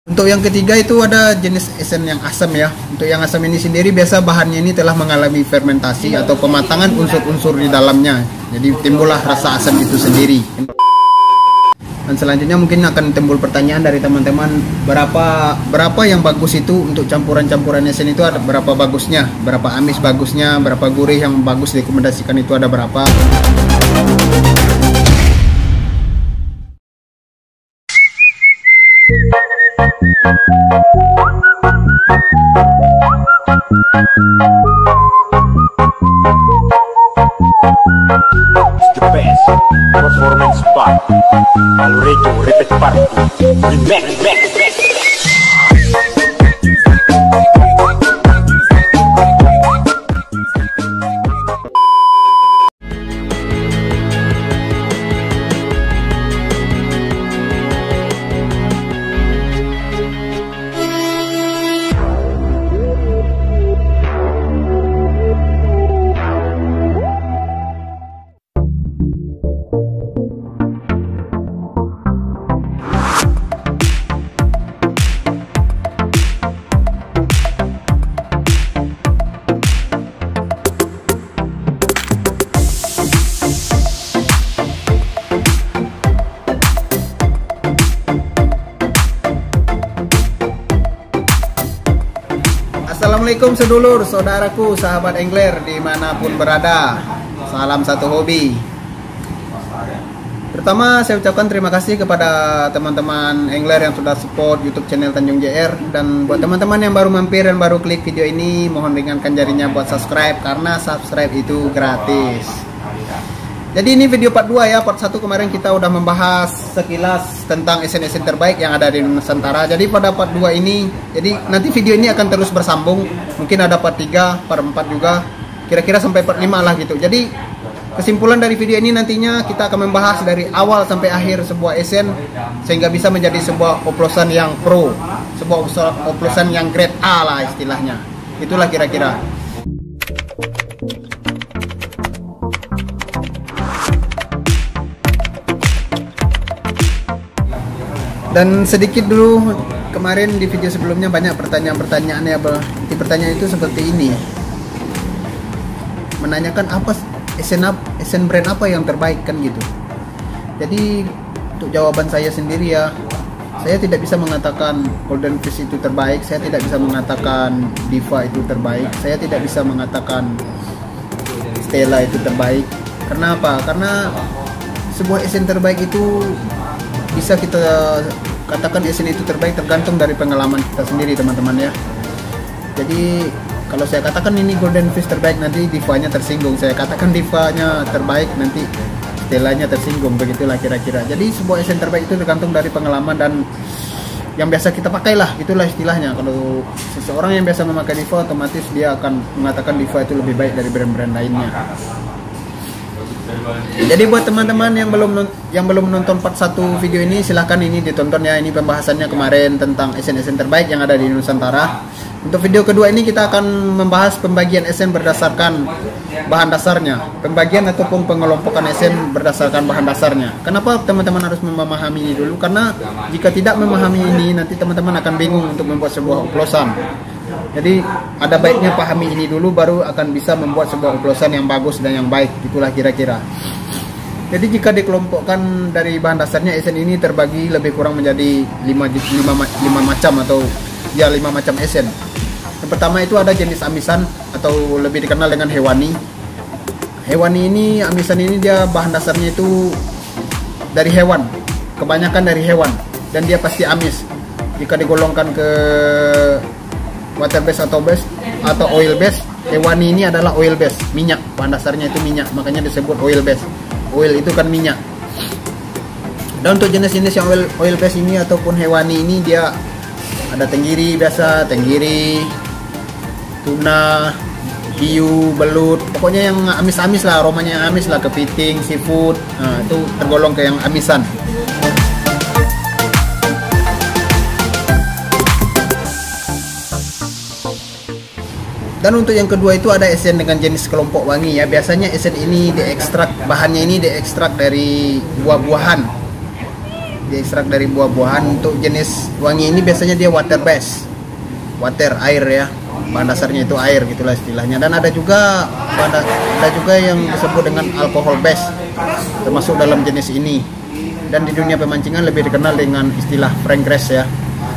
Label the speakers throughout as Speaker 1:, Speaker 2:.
Speaker 1: Untuk yang ketiga itu ada jenis esen yang asam ya. Untuk yang asam ini sendiri biasa bahannya ini telah mengalami fermentasi atau pematangan unsur-unsur di dalamnya. Jadi timbullah rasa asam itu sendiri. Dan selanjutnya mungkin akan timbul pertanyaan dari teman-teman, berapa yang bagus itu untuk campuran-campuran esen itu, ada berapa bagusnya, berapa amis bagusnya, berapa gurih yang bagus direkomendasikan itu ada berapa.
Speaker 2: The best performance part Alredo repeat party Remix
Speaker 1: Assalamualaikum sedulur, saudaraku, sahabat angler dimanapun berada. Salam satu hobi. Pertama saya ucapkan terima kasih kepada teman-teman angler yang sudah support YouTube channel Tanjung JR. Dan buat teman-teman yang baru mampir dan baru klik video ini, mohon ringankan jarinya buat subscribe, karena subscribe itu gratis. Jadi ini video part 2 ya. Part 1 kemarin kita udah membahas sekilas tentang esen-esen terbaik yang ada di Nusantara. Jadi pada part 2 ini, jadi nanti video ini akan terus bersambung. Mungkin ada part 3, part 4 juga, kira-kira sampai part 5 lah gitu. Jadi kesimpulan dari video ini nantinya kita akan membahas dari awal sampai akhir sebuah esen, sehingga bisa menjadi sebuah oplosan yang pro, sebuah oplosan yang grade A lah istilahnya. Itulah kira-kira. Dan sedikit dulu, kemarin di video sebelumnya banyak pertanyaan-pertanyaan ya, di pertanyaan itu seperti ini, menanyakan apa esen brand apa yang terbaik kan gitu. Jadi untuk jawaban saya sendiri ya, saya tidak bisa mengatakan Golden Fish itu terbaik, saya tidak bisa mengatakan Diva itu terbaik, saya tidak bisa mengatakan Stella itu terbaik. Karena apa? Karena sebuah esen terbaik itu bisa kita katakan esen itu terbaik tergantung dari pengalaman kita sendiri teman-teman ya. Jadi kalau saya katakan ini Golden Fish terbaik, nanti Divanya tersinggung. Saya katakan Divanya terbaik, nanti Stellanya tersinggung. Begitulah kira-kira. Jadi sebuah esen terbaik itu tergantung dari pengalaman dan yang biasa kita pakai lah, itulah istilahnya. Kalau seseorang yang biasa memakai Diva, otomatis dia akan mengatakan Diva itu lebih baik dari brand-brand lainnya. Jadi buat teman-teman yang belum menonton part 1 video ini, silahkan ini ditonton ya. Ini pembahasannya kemarin tentang esen-esen terbaik yang ada di Nusantara. Untuk video kedua ini kita akan membahas pembagian esen berdasarkan bahan dasarnya, pembagian ataupun pengelompokan esen berdasarkan bahan dasarnya. Kenapa teman-teman harus memahami ini dulu? Karena jika tidak memahami ini, nanti teman-teman akan bingung untuk membuat sebuah oplosan. Jadi ada baiknya pahami ini dulu, baru akan bisa membuat sebuah oplosan yang bagus dan yang baik. Itulah kira-kira. Jadi jika dikelompokkan dari bahan dasarnya, esen ini terbagi lebih kurang menjadi 5 macam atau ya 5 macam esen. Yang pertama itu ada jenis amisan atau lebih dikenal dengan hewani. Hewani ini, amisan ini dia bahan dasarnya itu dari hewan, kebanyakan dari hewan, dan dia pasti amis. Jika digolongkan ke water base atau oil base, hewani ini adalah oil base, minyak, bahan dasarnya itu minyak, makanya disebut oil base. Oil itu kan minyak. Dan untuk jenis-jenis yang oil base ini ataupun hewani ini, dia ada tenggiri biasa, tenggiri, tuna, hiu, belut, pokoknya yang amis-amis lah, aromanya yang amis lah, kepiting, seafood, nah, itu tergolong ke yang amisan. Dan untuk yang kedua itu ada esen dengan jenis kelompok wangi ya. Biasanya esen ini diekstrak, bahannya ini diekstrak dari buah-buahan. diekstrak dari buah-buahan. Untuk jenis wangi ini biasanya dia water base, water air ya, bahan dasarnya itu air gitulah istilahnya. Dan ada juga yang disebut dengan alkohol base, termasuk dalam jenis ini. Dan di dunia pemancingan lebih dikenal dengan istilah fragrance ya.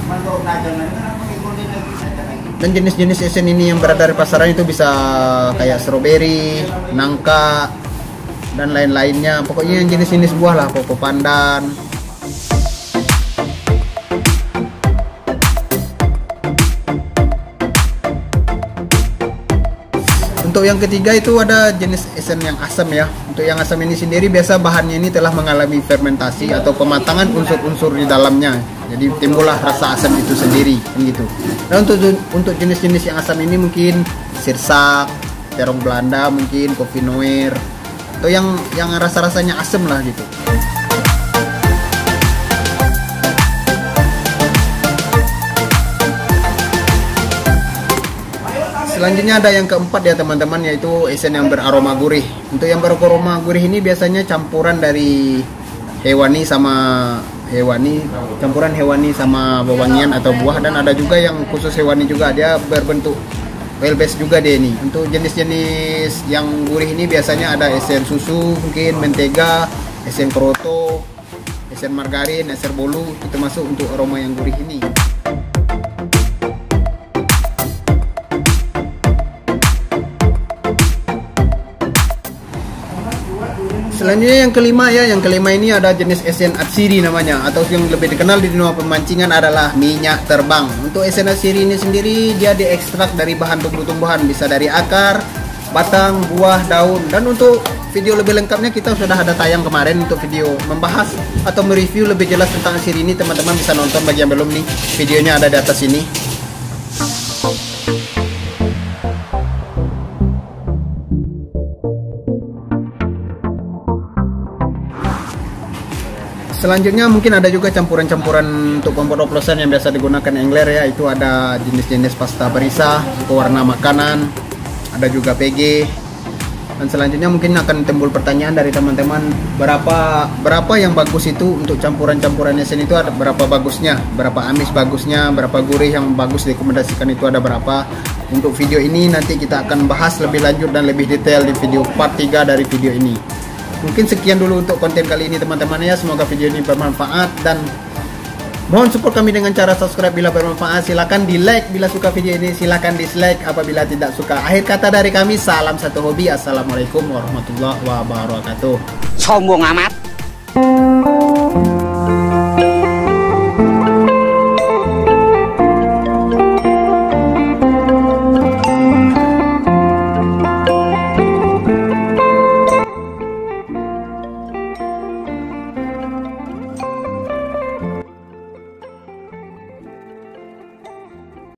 Speaker 1: Dan jenis-jenis esen ini yang berada di pasaran itu bisa kayak strawberry, nangka, dan lain-lainnya. Pokoknya yang jenis-jenis buah lah, koko pandan. Untuk yang ketiga itu ada jenis esen yang asam ya. Untuk yang asam ini sendiri biasa bahannya ini telah mengalami fermentasi atau pematangan unsur-unsur di dalamnya. Jadi timbullah rasa asam itu sendiri kan gitu. Dan untuk jenis-jenis yang asam ini mungkin sirsak, terong Belanda, mungkin kopi noir, atau yang rasa-rasanya asam lah gitu. Selanjutnya ada yang keempat ya teman-teman, yaitu esen yang beraroma gurih. Untuk yang beraroma gurih ini biasanya campuran dari campuran hewani sama wewangian atau buah, dan ada juga yang khusus hewani juga, dia berbentuk oil base juga dia ini. Untuk jenis-jenis yang gurih ini biasanya ada esen susu, mungkin mentega, esen kroto, esen margarin, esen bolu, itu masuk untuk aroma yang gurih ini. Selanjutnya yang kelima ini ada jenis esen atsiri namanya, atau yang lebih dikenal di dunia pemancingan adalah minyak terbang. Untuk esen atsiri ini sendiri dia diekstrak dari bahan tumbuh-tumbuhan, bisa dari akar, batang, buah, daun. Dan untuk video lebih lengkapnya kita sudah ada tayang kemarin untuk video membahas atau mereview lebih jelas tentang atsiri ini. Teman-teman bisa nonton, bagi yang belum nih, videonya ada di atas ini. Selanjutnya mungkin ada juga campuran-campuran untuk kompor oplosan yang biasa digunakan angler ya. Itu ada jenis-jenis pasta barisa, pewarna makanan, ada juga PG. Dan selanjutnya mungkin akan timbul pertanyaan dari teman-teman, berapa yang bagus itu untuk campuran-campuran esen itu, ada berapa bagusnya, berapa amis bagusnya, berapa gurih yang bagus direkomendasikan itu ada berapa. Untuk video ini nanti kita akan bahas lebih lanjut dan lebih detail di video part 3 dari video ini. Mungkin sekian dulu untuk konten kali ini teman-teman ya. Semoga video ini bermanfaat, dan mohon support kami dengan cara subscribe bila bermanfaat. Silakan di like bila suka video ini, silakan dislike apabila tidak suka. Akhir kata dari kami, salam satu hobi. Assalamualaikum warahmatullahi wabarakatuh.
Speaker 3: Sombong amat.